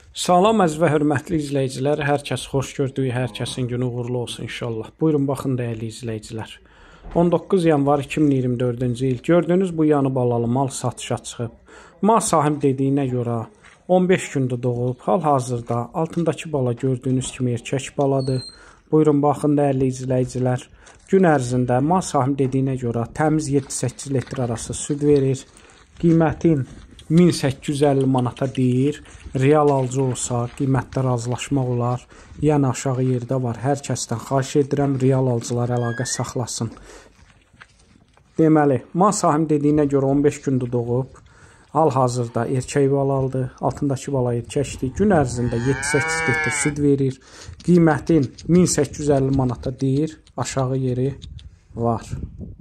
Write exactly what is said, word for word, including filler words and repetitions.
Salam əziz və hörmətli izləyicilər, hər kəs xoş gördük, hər kəsin günü uğurlu olsun inşallah. Buyurun baxın dəyərli izləyicilər. on doqquz yanvar iki min iyirmi dördüncü il gördüyünüz bu yanı balalı mal satışa çıxıb. Mal sahib dediyinə görə on beş gündə doğub, hal-hazırda altındakı bala gördüyünüz kimi erkək baladır. Buyurun baxın dəyərli izləyicilər. Gün ərzində mal sahib dediyinə görə təmiz yeddi səkkiz litr arası süd verir. Qiymətin min səkkiz yüz əlli manata deyir. Real alıcı olsa qiymətdə razılaşmaq olar. Yəni aşağı yerdə var. Hər kəsdən xahiş edirəm real alıcılar əlaqə saxlasın. Deməli, mal sahibi dediyinə görə on beş gündə doğub. Hal-hazırda erkək balalıdır. Altındakı bala erkəkdir. Gün ərzində yeddi səkkiz litr süd verir. Qiymətin min səkkiz yüz əlli manata deyir. Aşağı yeri var.